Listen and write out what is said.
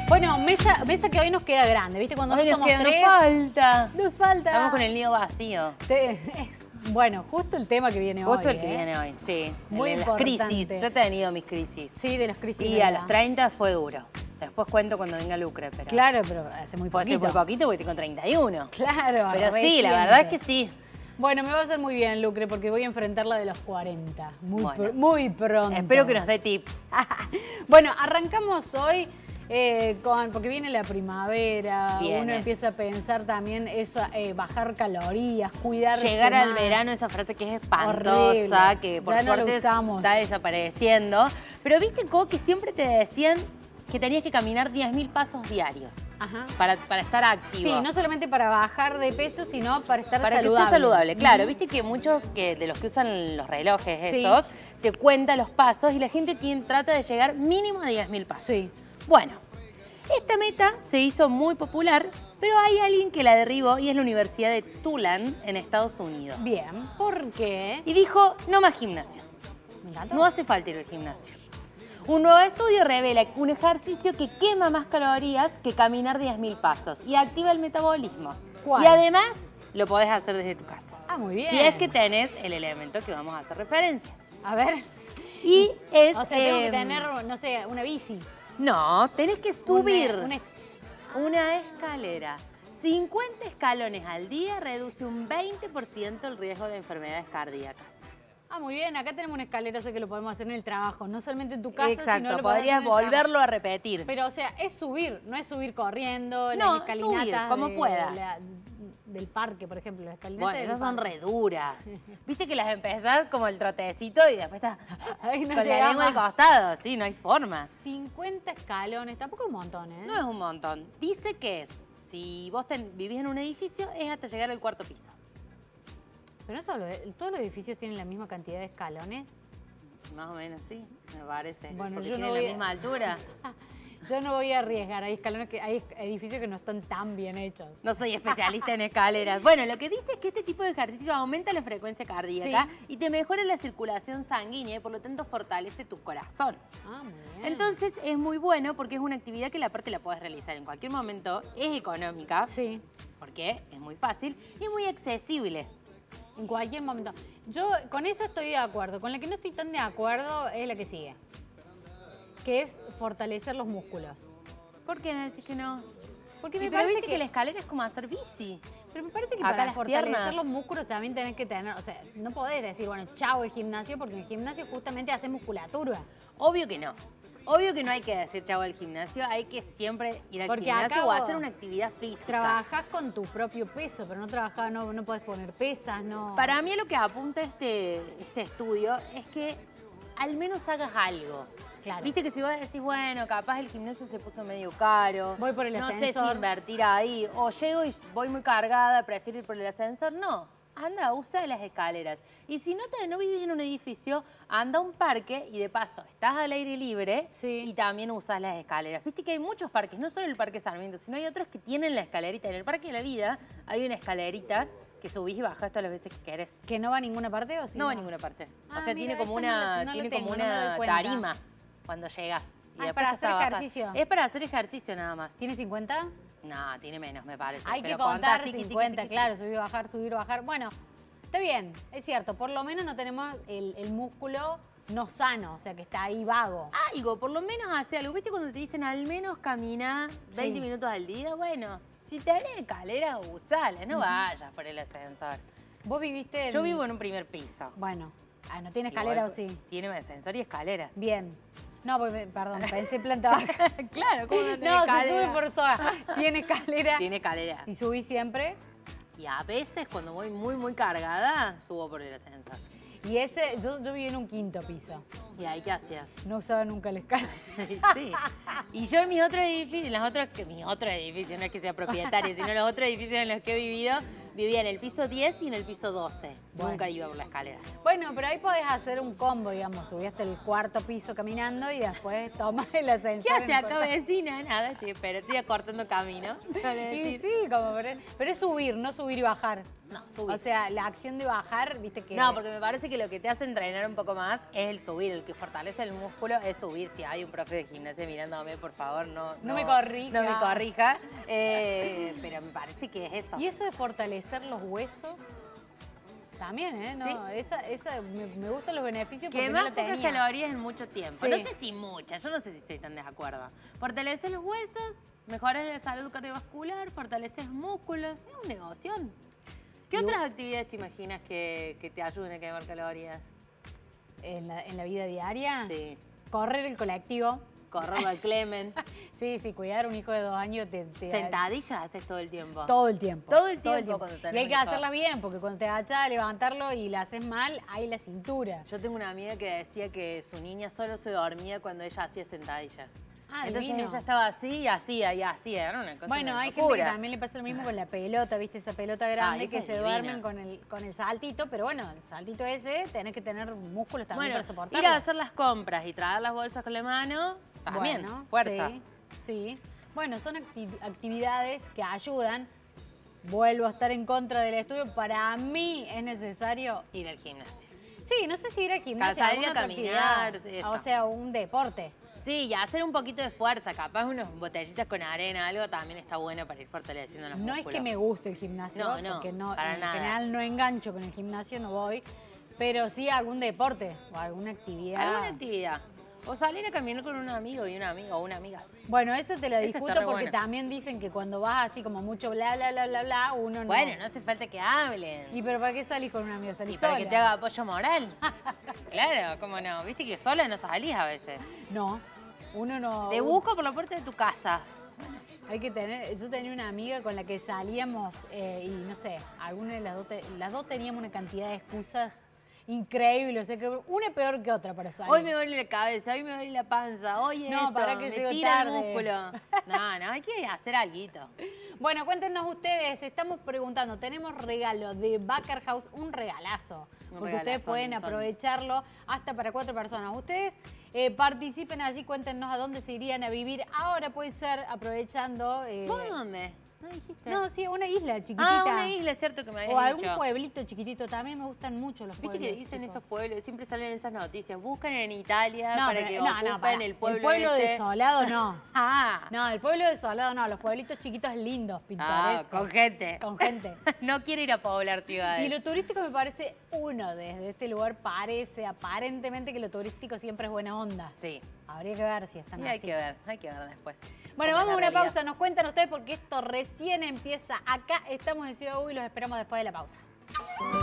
Bueno, mesa que hoy nos queda grande, ¿viste? Cuando Hoy no somos tres. nos falta. Nos falta. Estamos con el nido vacío. Bueno, justo el tema que viene hoy. Justo el que viene hoy, sí. Muy el de las importante. crisis. Yo he tenido mis crisis. Sí, de las crisis. Y de a la- los 30 fue duro. Después cuento cuando venga Lucre, pero... Claro, pero hace muy Fue hace poquito. muy poquito porque estoy con 31. Claro, Pero sí, reciente. la verdad es que sí. Bueno, me va a hacer muy bien, Lucre, porque voy a enfrentar la de los 40. Bueno. Muy pronto. Espero que nos dé tips. Bueno, arrancamos hoy porque viene la primavera, Viene. uno empieza a pensar también eso, bajar calorías, cuidarse Llegar al más. verano, esa frase que es espantosa, Horrible. que por Ya no lo suerte usamos. está desapareciendo. Pero viste, Co, que siempre te decían que tenías que caminar 10.000 pasos diarios Ajá. para estar activo. Sí, no solamente para bajar de peso, sino para estar Para saludable. que sea saludable, claro. Viste que muchos de los que usan los relojes Sí. esos, te cuentan los pasos y la gente trata de llegar mínimo a 10.000 pasos. Sí. Bueno, esta meta se hizo muy popular, pero hay alguien que la derribó y es la Universidad de Tulane en Estados Unidos. Bien, ¿por qué? Y dijo, no más gimnasios. Me encanta. No hace falta ir al gimnasio. Un nuevo estudio revela un ejercicio que quema más calorías que caminar 10.000 pasos y activa el metabolismo. ¿Cuál? Y además lo podés hacer desde tu casa. Ah, muy bien. Si es que tenés el elemento que vamos a hacer referencia. A ver. Y es... O sea, tengo que tener, no sé, una bici. No, tenés que subir Una- una escalera. 50 escalones al día reduce un 20% el riesgo de enfermedades cardíacas. Ah, muy bien. Acá tenemos una escalera, sé que lo podemos hacer en el trabajo. No solamente en tu casa, sino Exacto, lo podemos hacer podrías en el trabajo. volverlo a repetir. Pero, o sea, es subir, no es subir corriendo, No, las escalinatas subir, como puedas. del parque, por ejemplo, las escalinatas Bueno, del esas son parque. re duras. Viste que las empezás como el trotecito y después estás Ay, no con la llegás lengua al más. costado. Sí, no hay forma. 50 escalones, tampoco es un montón, ¿eh? No es un montón. Dice que es, si vos vivís en un edificio, es hasta llegar al cuarto piso. Pero no todos los edificios tienen la misma cantidad de escalones. Más o menos, sí, me parece. Bueno, Porque yo no tienen la voy a- misma altura. Yo no voy a arriesgar, hay edificios que no están tan bien hechos. No soy especialista en escaleras. Bueno, lo que dice es que este tipo de ejercicio aumenta la frecuencia cardíaca y te mejora la circulación sanguínea y por lo tanto fortalece tu corazón. Ah, muy bien. Entonces es muy bueno porque es una actividad que la parte la puedes realizar en cualquier momento, es económica, Sí, porque es muy fácil y es muy accesible. en cualquier momento. Yo con eso estoy de acuerdo. Con la que no estoy tan de acuerdo es la que sigue. Que es fortalecer los músculos. ¿Por qué no decís que no? Porque Y me pero parece viste que la escalera es como hacer bici. Pero me parece que Acá para las fortalecer piernas. los músculos también tenés que tener, o sea, no podés decir, bueno, chao el gimnasio, porque en el gimnasio justamente hace musculatura. Obvio que no. Obvio que no hay que decir chavo al gimnasio, hay que siempre ir al Porque gimnasio acá o vos hacer una actividad física. Trabajás con tu propio peso, pero no podés poner pesas, no. Para mí lo que apunta este estudio es que al menos hagas algo. Claro. Viste que si vos decís, bueno, capaz el gimnasio se puso medio caro. Voy por el No sé ascensor. si invertir ahí. O llego y voy muy cargada, prefiero ir por el ascensor. No, anda, usa las escaleras. Y si no vivís en un edificio, anda a un parque y de paso estás al aire libre Sí. y también usas las escaleras. Viste que hay muchos parques, no solo el Parque Sarmiento, sino hay otros que tienen la escalerita. En el Parque de la Vida hay una escalerita que subís y bajás todas las veces que querés. ¿Que no va a ninguna parte o sí? No va a ninguna parte. Ah, O sea, mira, tiene como eso no una, lo- no lo tiene tengo, como no me doy una cuenta. tarima cuando llegas. Y Ah, después para ya hacer está bajada. ejercicio. Es para hacer ejercicio nada más. ¿Tiene 50? No, tiene menos, me parece. Hay que Pero contar contás tiqui, tiqui, 50, tiqui, tiqui. claro, subir o bajar. Bueno, está bien, es cierto, por lo menos no tenemos el músculo no sano, o sea, que está ahí vago. Algo, por lo menos hace algo. ¿Viste cuando te dicen al menos camina 20 Sí. minutos al día? Bueno, si tenés escalera, usala, no vayas por el ascensor. ¿Vos viviste en... Yo vivo en un primer piso. Bueno, ¿no tiene escalera Igual, o sí? Tiene ascensor y escalera. Bien. No, perdón, pensé en planta baja. Claro, ¿cómo no tiene No, se escalera? sube por sola. Tiene escalera. Tiene escalera. ¿Y subí siempre? Y a veces cuando voy muy cargada, subo por el ascensor. Y ese, yo viví en un quinto piso. ¿Y ahí qué hacías? No usaba nunca la escalera. Sí. Y yo en mis otros edificios, no es que sea propietaria, sino los otros edificios en los que he vivido, Vivía en el piso 10 y en el piso 12. Bueno. Nunca iba por la escalera. Bueno, pero ahí podés hacer un combo, digamos. Subí hasta el 4º piso caminando y después tomás el ascensor. ¿Qué hace en acá, vecina? Nada, estoy acortando camino. Y sí, como, pero es subir, no subir y bajar. No, subir. O sea, la acción de bajar, viste que... No, porque me parece que lo que te hace entrenar un poco más es el subir. El que fortalece el músculo es subir. Si hay un profe de gimnasia mirándome, por favor, no me corrija. No me corrija. Pero me parece que es eso. Y eso de fortalecer los huesos, también, ¿eh? No, Sí. esa me gustan los beneficios porque Quemás no la pocas tenía. calorías en mucho tiempo. Sí. No sé si muchas, yo no sé si estoy tan de acuerdo. Fortaleces los huesos, mejoras la salud cardiovascular, fortaleces músculos. Es un negocio. ¿Qué otras actividades te imaginas que te ayuden a quemar calorías? En la vida diaria, Sí. correr el colectivo. Correrlo al Clemen. Sí, cuidar a un hijo de 2 años te Sentadillas haces todo el tiempo. todo el tiempo. Todo el tiempo cuando tenés Y hay un que hijo. hacerla bien, porque cuando te agachas a levantarlo y la haces mal, hay la cintura. Yo tengo una amiga que decía que su niña solo se dormía cuando ella hacía sentadillas. Ah, Entonces divino. ella estaba así y hacía y hacía. Era una cosa Bueno, una hay gente locura. que también le pasa lo mismo con la pelota, ¿viste? Esa pelota grande esa que es se divina. duermen con el saltito, pero bueno, el saltito ese tenés que tener músculos también Bueno, para soportarlo. ir a hacer las compras y traer las bolsas con la mano, también, Bueno, fuerza. Sí. Bueno, son actividades que ayudan. Vuelvo a estar en contra del estudio. Para mí es necesario... Ir al gimnasio. Sí, no sé si ir al gimnasio. Salir a alguna otra caminar, actividad, eso. O sea, un deporte. Sí, y hacer un poquito de fuerza, capaz unas botellitas con arena, algo también está bueno para ir fortaleciendo los No músculos. es que me guste el gimnasio, No, porque para en nada. general no engancho con el gimnasio, no voy, pero sí algún deporte o alguna actividad. Alguna actividad. O salir a caminar con un amigo y una amiga o una amiga. Bueno, eso te lo Eso está discuto re porque bueno. también dicen que cuando vas así como mucho bla, bla, bla, bla, bla, uno no... Bueno, no hace falta que hablen. ¿Y pero para qué salís con un amigo? Salís Y para sola. que te haga apoyo moral. Claro, cómo no. Viste que sola no salís a veces. No, uno no... Te busco por la puerta de tu casa. Hay que tener... Yo tenía una amiga con la que salíamos y no sé, alguna de las dos teníamos una cantidad de excusas increíble, o sea que una peor que otra para salir. Hoy me duele la cabeza, hoy me duele la panza, hoy No, esto, para que me llego tira el tarde. músculo. No, hay que hacer alguito. Bueno, cuéntenos ustedes, estamos preguntando, tenemos regalo de Baker House, un regalazo, porque regalazo, ustedes pueden son. aprovecharlo hasta para 4 personas. Ustedes participen allí, cuéntenos a dónde se irían a vivir. Ahora puede ser aprovechando... ¿Vos dónde? ¿No dijiste? No, sí, una isla chiquitita. Ah, una isla, es cierto que me habías O algún dicho. pueblito chiquitito, también me gustan mucho los Viste pueblos. que dicen chicos. esos pueblos, siempre salen esas noticias. Buscan en Italia No, para pero- que no, ocupen pará. el pueblo El pueblo este. desolado no. Ah, No, el pueblo desolado no, los pueblitos chiquitos lindos, pintorescos. con gente. Con gente. No quiere ir a poblar ciudades. Y lo turístico me parece uno desde este lugar parece aparentemente que lo turístico siempre es buena onda. Sí, Habría que ver si están y así. hay que ver después. Bueno, cómo es vamos a la una realidad. pausa. Nos cuentan ustedes porque esto recién empieza acá. Estamos en Ciudad U y los esperamos después de la pausa.